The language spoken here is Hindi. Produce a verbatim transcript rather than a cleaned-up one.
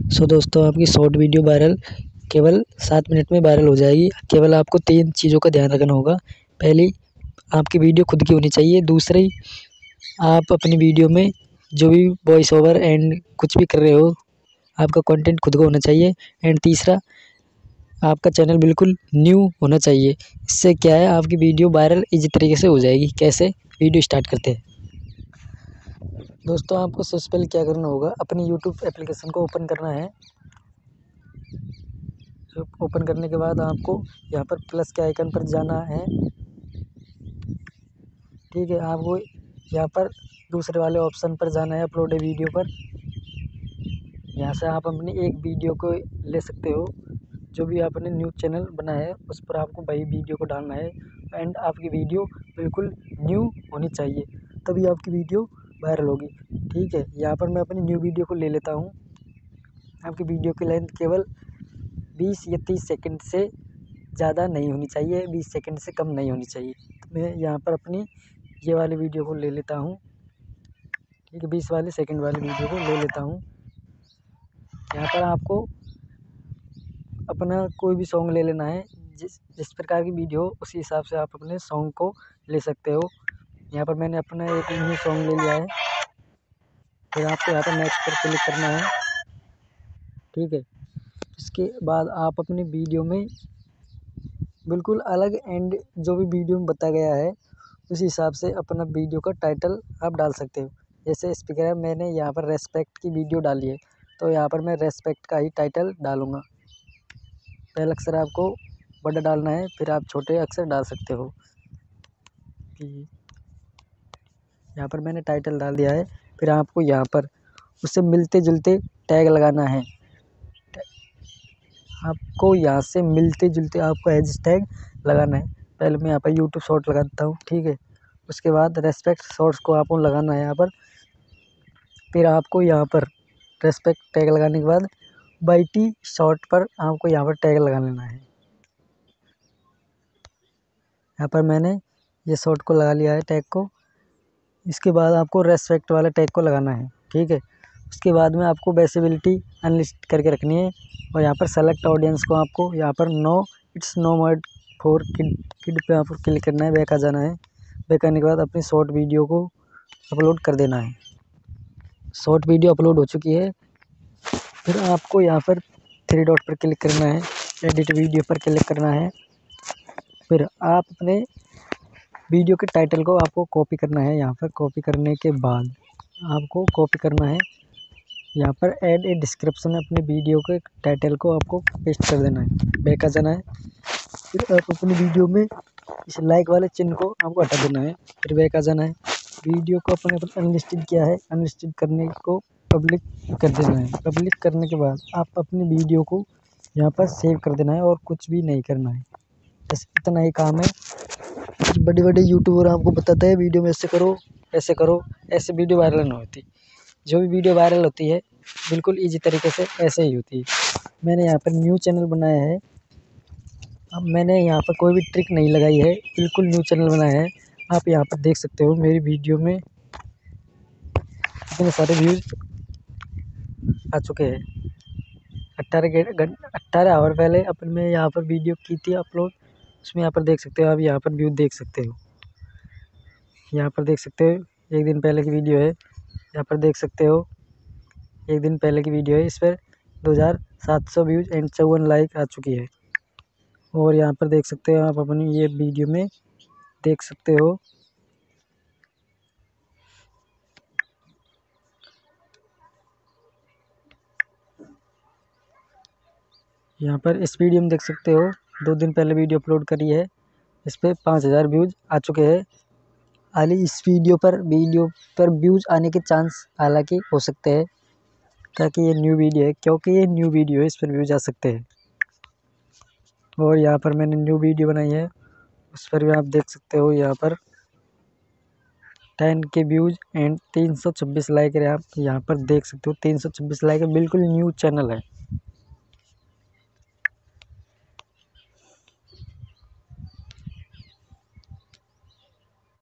सो दोस्तों, आपकी शॉर्ट वीडियो वायरल केवल सात मिनट में वायरल हो जाएगी। केवल आपको तीन चीज़ों का ध्यान रखना होगा। पहली, आपकी वीडियो खुद की होनी चाहिए। दूसरी, आप अपनी वीडियो में जो भी वॉइस ओवर एंड कुछ भी कर रहे हो, आपका कंटेंट खुद का होना चाहिए। एंड तीसरा, आपका चैनल बिल्कुल न्यू होना चाहिए। इससे क्या है, आपकी वीडियो वायरल इजी तरीके से हो जाएगी। कैसे? वीडियो स्टार्ट करते हैं। दोस्तों, आपको सबसे पहले क्या करना होगा, अपनी यूट्यूब एप्लीकेशन को ओपन करना है। ओपन करने के बाद आपको यहाँ पर प्लस के आइकन पर जाना है। ठीक है, आपको यहाँ पर दूसरे वाले ऑप्शन पर जाना है, अपलोड ए वीडियो पर। यहाँ से आप अपनी एक वीडियो को ले सकते हो। जो भी आपने न्यूज़ चैनल बनाया है उस पर आपको वही वीडियो को डालना है। एंड आपकी वीडियो बिल्कुल न्यू होनी चाहिए, तभी आपकी वीडियो वायरल होगी। ठीक है, यहाँ पर मैं अपनी न्यू वीडियो को ले लेता हूँ। आपकी वीडियो की लेंथ केवल बीस या तीस सेकंड से ज़्यादा नहीं होनी चाहिए, बीस सेकंड से कम नहीं होनी चाहिए। तो मैं यहाँ पर अपनी ये वाली वीडियो को ले लेता हूँ। ठीक है, बीस वाले सेकंड वाली वीडियो को ले लेता हूँ। यहाँ पर आपको अपना कोई भी सॉन्ग ले लेना है। जिस जिस प्रकार की वीडियो हो उसी हिसाब से आप अपने सॉन्ग को ले सकते हो। यहाँ पर मैंने अपना एक न्यू सॉन्ग ले लिया है। फिर आपको यहाँ पर नेक्स्ट पर क्लिक करना है। ठीक है, इसके बाद आप अपनी वीडियो में बिल्कुल अलग एंड जो भी वीडियो में बताया गया है उसी हिसाब से अपना वीडियो का टाइटल आप डाल सकते हो। जैसे स्पीकर है, मैंने यहाँ पर रेस्पेक्ट की वीडियो डाली है, तो यहाँ पर मैं रेस्पेक्ट का ही टाइटल डालूँगा। पहला अक्षर आपको बड़ा डालना है, फिर आप छोटे अक्षर डाल सकते हो। यहाँ पर मैंने टाइटल डाल दिया है। फिर आपको यहाँ पर उससे मिलते जुलते टैग लगाना है। आपको यहाँ से मिलते जुलते आपको हैश टैग लगाना है। पहले मैं यहाँ पर यूट्यूब शॉर्ट लगा देता हूँ। ठीक है, उसके बाद रेस्पेक्ट शॉर्ट्स को आपको लगाना है यहाँ पर। फिर आपको यहाँ पर रेस्पेक्ट टैग लगाने के बाद वाईटी शॉर्ट पर आपको यहाँ पर टैग लगा लेना है। यहाँ पर मैंने ये शॉर्ट को लगा लिया है टैग को। इसके बाद आपको रेस्पेक्ट वाले टैग को लगाना है। ठीक है, उसके बाद में आपको विजिबिलिटी अनलिस्ट करके रखनी है। और यहाँ पर सेलेक्ट ऑडियंस को आपको यहाँ पर no it's no mode for kid kid पे आपको क्लिक करना है। बैक आ जाना है। बैक आने के बाद अपनी शॉर्ट वीडियो को अपलोड कर देना है। शॉर्ट वीडियो अपलोड हो चुकी है। फिर आपको यहाँ पर थ्री डॉट पर क्लिक करना है, एडिट वीडियो पर क्लिक करना है। फिर आप अपने वीडियो के टाइटल को आपको कॉपी करना है। यहाँ पर कॉपी करने के बाद आपको कॉपी करना है, यहाँ पर ऐड ए डिस्क्रिप्शन अपने वीडियो के टाइटल को आपको पेस्ट कर देना है। बैक आ जाना है। फिर आप अपनी वीडियो में इस लाइक वाले चिन्ह को आपको हटा देना है। फिर बैक आ जाना है। वीडियो को अपने पर अनलिस्टेड किया है, अनलिस्टेड करने को पब्लिक कर देना है। पब्लिक करने के बाद आप अपनी वीडियो को यहाँ पर सेव कर देना है और कुछ भी नहीं करना है। बस इतना ही काम है। बड़े बड़े यूट्यूबर आपको बताते हैं वीडियो में ऐसे करो ऐसे करो, ऐसे वीडियो वायरल नहीं होती। जो भी वीडियो वायरल होती है बिल्कुल इजी तरीके से ऐसे ही होती है। मैंने यहाँ पर न्यू चैनल बनाया है। अब मैंने यहाँ पर कोई भी ट्रिक नहीं लगाई है, बिल्कुल न्यू चैनल बनाया है। आप यहाँ पर देख सकते हो मेरी वीडियो में कितने सारे व्यूज़ आ चुके हैं। अट्ठारह अट्ठारह आवर पहले अपन में यहाँ पर वीडियो की थी अपलोड, उसमें यहाँ पर देख सकते हो। आप यहाँ पर व्यू देख सकते हो। यहाँ पर देख सकते हो एक दिन पहले की वीडियो है। यहाँ पर देख सकते हो एक दिन पहले की वीडियो है। इस पर दो हज़ार सात सौ व्यूज़ एंड चौवन लाइक आ चुकी है। और यहाँ पर देख सकते हो आप अपनी ये वीडियो में देख सकते हो। यहाँ पर इस वीडियो में देख सकते हो दो दिन पहले वीडियो अपलोड करी है। इस पर पाँच हज़ार व्यूज़ आ चुके हैं। हालांकि इस वीडियो पर वीडियो पर व्यूज़ आने के चांस हालांकि हो सकते हैं, ताकि ये न्यू वीडियो है, क्योंकि ये न्यू वीडियो है, इस पर व्यूज़ आ सकते हैं। और यहाँ पर मैंने न्यू वीडियो बनाई है, उस पर भी आप देख सकते हो। यहाँ पर टेन के व्यूज़ एंड तीन सौ छब्बीस लाइक है। आप यहाँ पर देख सकते हो तीन सौ छब्बीस लाइक है। बिल्कुल न्यू चैनल है।